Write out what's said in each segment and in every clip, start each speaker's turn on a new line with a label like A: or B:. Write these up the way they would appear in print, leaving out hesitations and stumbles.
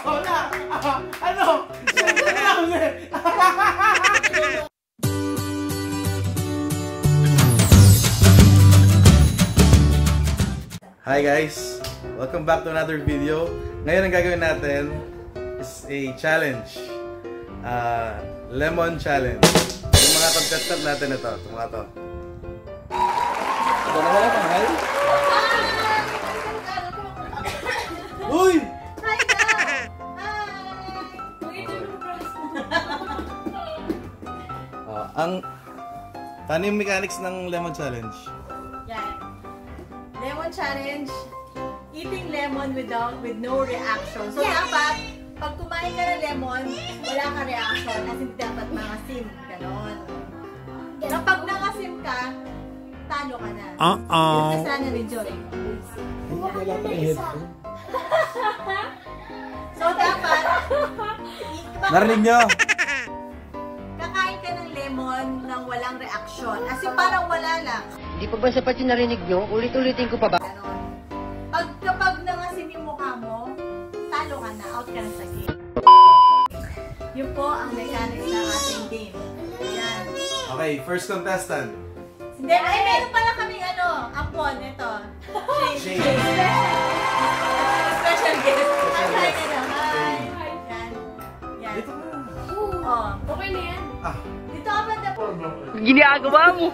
A: Wala! Ano? Siyempre lang eh! Hi guys! Welcome back to another video. Ngayon ang gagawin natin is a challenge. Lemon challenge. Yung mga contestant natin ito. Ito mga to. Ito na wala pang hi? Uy!
B: Hi na!
A: Paano yung mechanics ng lemon challenge?
B: Yan. Lemon challenge, eating lemon with no reaction. So dapat, pag kumain ka ng lemon, wala ka reaction kasi hindi dapat mangasim. Ganon. Kapag nangasim ka, talo ka na. Yung sana ni Joy.
A: Wala pa yung headphone.
B: So dapat,
A: Narinig nyo?
B: kakain ka ng lemon nang walang reaction. Kasi parang wala lang.
C: Hindi pa ba sapat yung narinig nyo? Ulit-ulitin ko pa ba?
B: Ganon. Kapag nangasim yung mukha mo, talo ka na, out ka na sa game. Yun po ang mechanics ng ating game. Ayan.
A: Okay, first contestant.
B: Hindi, ay meron pala kaming ampon, ito.
A: Shane.
B: Special guest. Hi ka na, hi. Yan. Yan.
A: Dito ka.
B: Oh, okay na yan. Dito ka ba na po?
C: Ginagawa mo!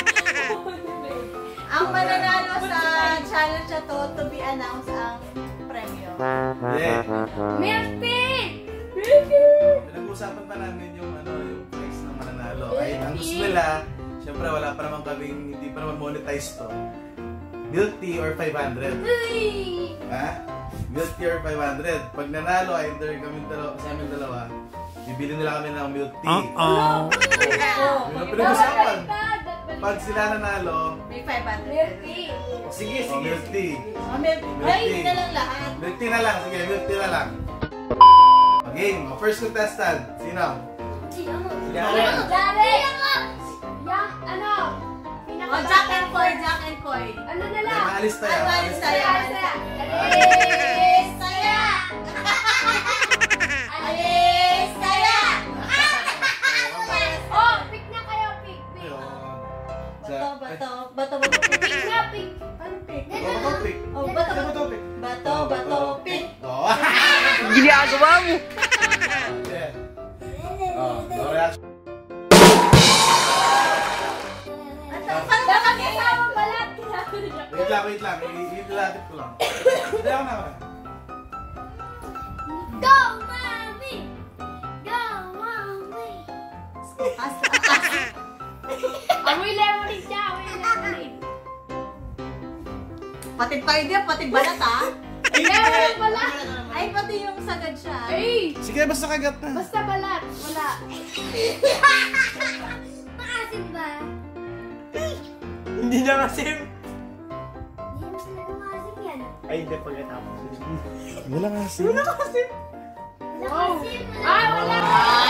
B: Ang mananalo sa challenge na to be announced ang premyo.
A: Yeah.
B: Milk tea!
A: Pinag-uusapan pa namin yung price ng mananalo. Ay, ang gusto nila, syempre wala pa naman kaming, hindi pa naman monetize to. Milk tea or 500. Ha? Milk tea or 500. Pag nanalo, either kami sa amin dalawa, bibili nila kami ng milk tea. Yun ang pinag-usapan. Pag sila nanalo,
B: May 500. Milk tea.
A: sige. Milk tea.
B: Milk tea na lang lahat.
A: Milk tea na lang. Sige, milk tea na lang. Game. First contestant. Sino?
B: Jack and Coy, Jack and Coy. Ano na lang?
A: Maalis tayo.
B: Alis tayo. Alis tayo. Oh, pick na kayo, pick. Bato, pick na, pick. Ano pick?
A: Pick.
B: Oh, bato, pick.
C: Ginagawa mo!
A: Yeah. No reaction.
B: Baka may tawang balat.
A: Wait lang. Ilalapit ko lang. Hindi ako naman.
B: Go, Mommy! Go, Mommy! Amoy lemonade siya, amoy lemonade. Pati pwede, pati balat ha? Ay, meron balat! Ay, pati yung sagad siya. Ay!
A: Sige, basta kagat na.
B: Basta balat, wala. Maasim ba?
D: Hindi na masim.
B: Hindi mo sila maasim yan.
D: Ay, hindi pagkatapos.
A: Wala nga si.
B: Wala maasim, wala. Wala!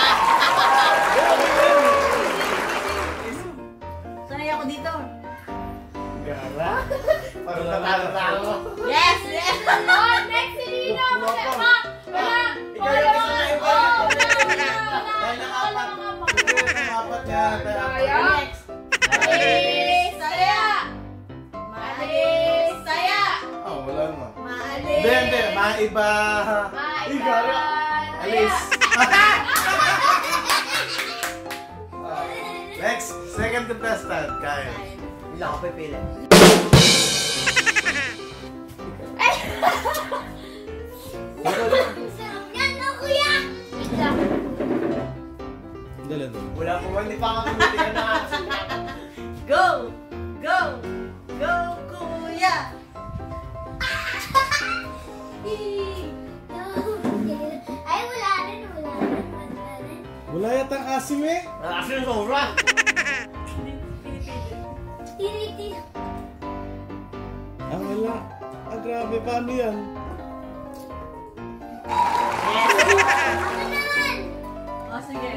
B: Sanay ako dito.
D: Gara? Parang natalo.
B: Yes! Oh, next si Nino! Wala!
D: Ikaw yung isa na iba.
A: Dahil nakapat niya.
B: Next! Maalis saya! Maalis saya!
A: Oh, wala naman.
B: Maalis!
A: Hindi. Maiba.
B: Maiba!
A: Alis. Next, second contestant. Kyle.
D: Hindi ako pipili.
B: Sarap yan no, kuya!
A: Dala doon.
D: Wala po, hindi pa ako pipili ka na.
B: Go! Go! Go, kuya! Ay, wala rin.
A: Wala yatang asim eh.
D: Kasi yung sobra.
A: Wala. Grabe. Paano yan?
B: Oh, sige.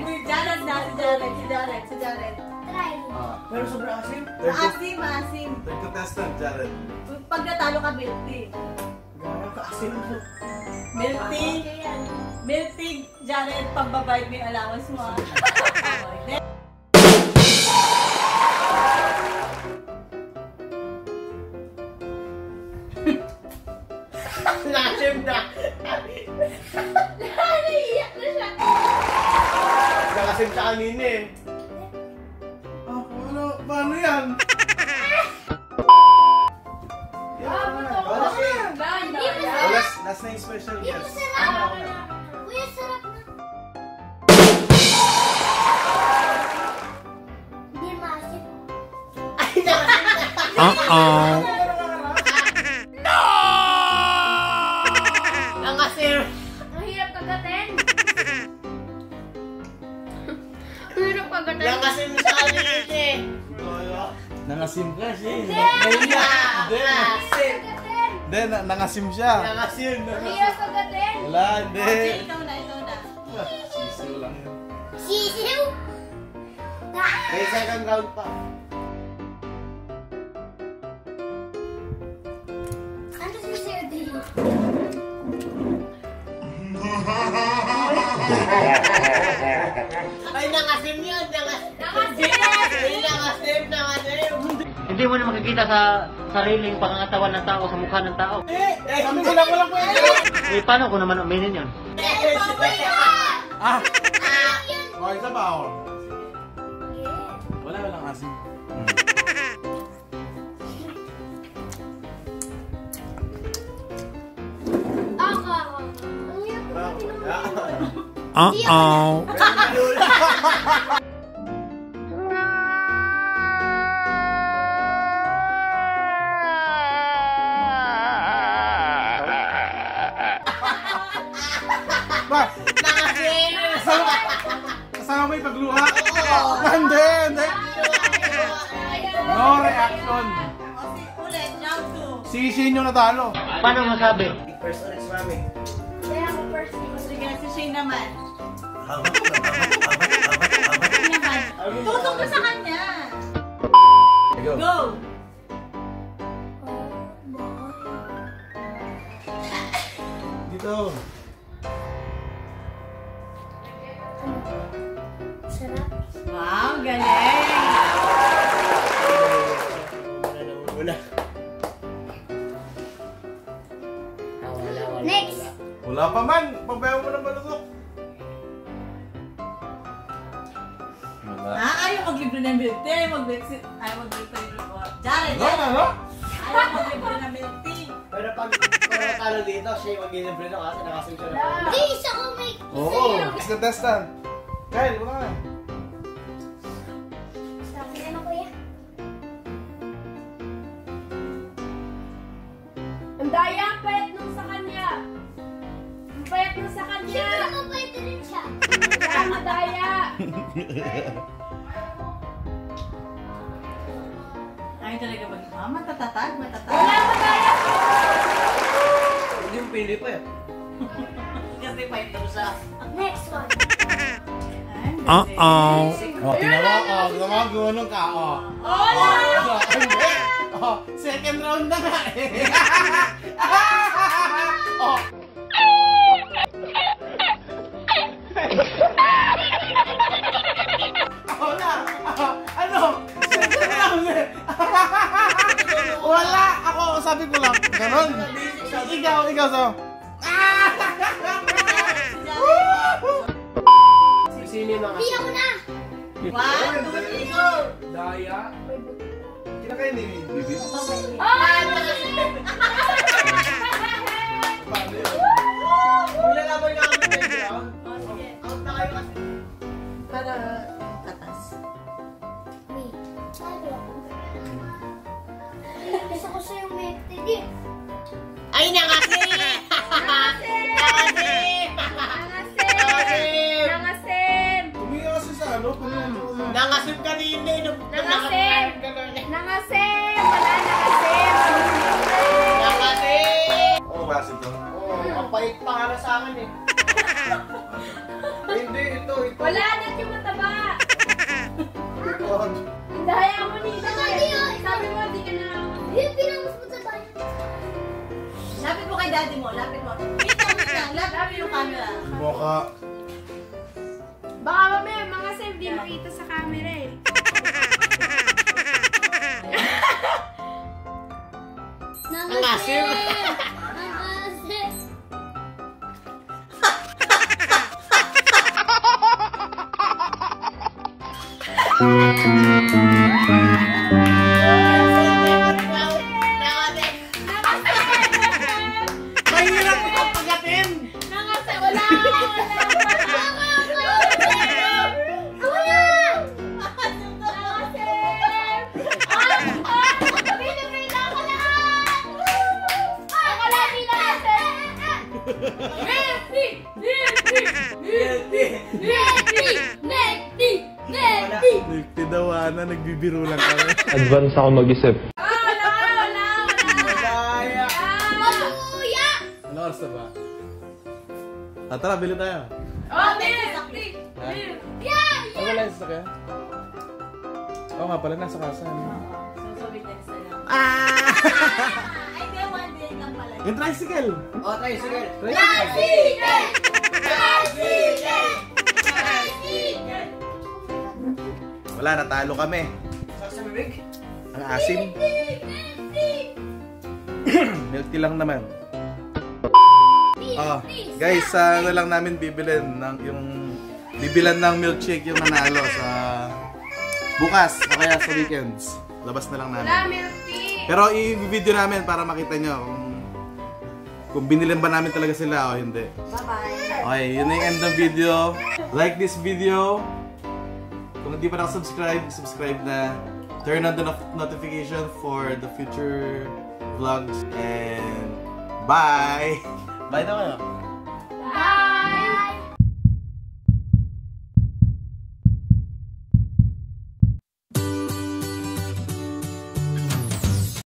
B: Si Jared. Try.
D: Pero sobra asim.
B: Maasim.
A: Third contestant, Jared.
B: Pag natalo ka, milk tea.
D: Gara ka asim mo.
B: Milk tea. Milk tea, Jared, pagbabayad mo yung allowance mo ah. Okay.
D: Nasim na.
B: Naiiyak na siya.
D: Nakasim sa kanina eh.
A: Ano? Paano yan? Last na yung special guest.
E: Kuya, sarap na. Hindi maasim.
D: Ay, nakasim na. Nakasim.
E: Ang hirap kagatin. Ang hirap kagatin.
D: Nakasim sa kanina eh.
A: Nangasim ka siya.
D: Nahiya.
E: Nakasim.
A: Hindi, nangasim siya.
D: Nakasim.
E: Ang hirap kagatin.
A: Wala, hindi.
B: Okay, ikaw na, ikaw na.
A: Sisiw lang yun.
E: Sisiw.
D: May second round pa.
E: Ano si Sir D?
D: Ay, nakasim yun.
E: Nakasim.
D: Ay, nakasim.
C: Hindi mo na makikita sa sariling pangangatawan ng tao, sa mukha ng tao.
A: Kami ko lang walang pwede.
C: Eh, paano ko naman aminin yun?
A: Ah! Okay, isa pa ako. Walang asim.
E: Ang hirap kagatin.
C: Uh-oh.
A: Ba? Kasama mo yung pagluha? Hindi, hindi. No reaction.
B: Ulit, round 2.
A: Sisihin yung natalo.
C: Paano masabi?
D: First on next mami.
E: Kaya ako first.
B: Sige, si Shane naman.
A: Hawak
B: Shane naman. Tutok mo sa kanya.
A: Go.
B: Go!
A: Dito.
E: Sarap.
B: Wow, galing!
D: Wala.
E: Next.
A: Wala pa man. Pabayaw mo ng balusok. Wala.
B: Ah, ayaw maglibre ng milk tea. Ayaw maglibre ng Jared,
A: Ano? Ano?
B: ayaw maglibre ng milk tea.
D: Pero pag natalo dito, siya yung mag-ilibre na kasi nakasim siya na.
E: Hindi, isa ko may...
A: Oo. It's the test na. Kyle, wala ka na.
E: Sa akin na, kuya.
F: Ang daya, ang payat nung sa kanya. Ang payat nung sa kanya.
E: Siyempre mabait rin siya.
F: Kaya madaya.
B: Ayaw talaga mag... Ah, matatatag, matatag.
F: Wala madaya.
D: Hindi mo pili pa eh.
B: Kasi fight daw siya.
E: Next one.
C: Uh-oh.
A: Oh, tinawa ko. Gumagano ka. Oh.
F: Wala.
A: Hindi. Oh, second round na nga eh. Oh. Wala. Ano? Second round eh. Wala. Ako, sabi ko lang. Ganon. Ikaw sa.
D: Sino yung
E: Hindi ako na.
B: 1, 2, 3, go!
D: Daya.
A: Kinakain ni Bibi. Paano yun?
D: Wala na ba yung nakakita niyo?
B: Oh, sige.
D: Out na kayo kasi.
B: Para katas.
E: Wait. Sabi ako. Gusto ko sa'yo may tigi.
D: Ay, nakasim! Nakasim!
F: Nangasim.
A: Tumingin kasi sa ano.
D: Nangasim kanina eh.
F: Nangasim. Nangasim. Wala nangasim.
D: Nakasim!
A: Oo, basit to.
D: Oo, ang pait pa nga na sa akin eh. Hindi, ito.
F: Wala na yung mataba.
A: Ito.
F: Ang daya mo nito eh. Sabi mo, di ka na.
E: Yung pinangus mo sa tayo.
B: Lapit mo kay daddy mo, lapit mo. Wait lang, lapit mo yung camera.
A: Buka
F: Baka mamaya mga save di makita sa camera eh.
E: Ang asim! Ang asim!
A: Mahirap ito pagatin!
F: Wala!
A: Nagtidawana, nagbibiro lang kami.
G: Advance ako mag-isip.
A: Ano oras na ba? Tara, bili tayo. Ano wala yung sasakyan? Oo nga pala, nasa kasa.
B: So, bigyan sa lang.
A: Ah!
B: Ay, di, one day lang pala.
A: Yung tricycle!
D: Oh, tricycle.
A: Wala, natalo kami.
D: Sa bibig?
A: Ang asim. Milk tea lang naman. Oh, guys, ano lang namin bibilin ng bibilan ng milkshake yung nanalo sa bukas o kaya sa weekends. Labas na lang namin. Pero i-video namin para makita nyo kung binilin ba namin talaga sila o hindi.
B: Bye-bye.
A: Okay, yun na yung end ng video. Like this video. Kung hindi pa nakasubscribe, subscribe na. Turn on the notification for the future vlogs. And bye! Bye na kayo.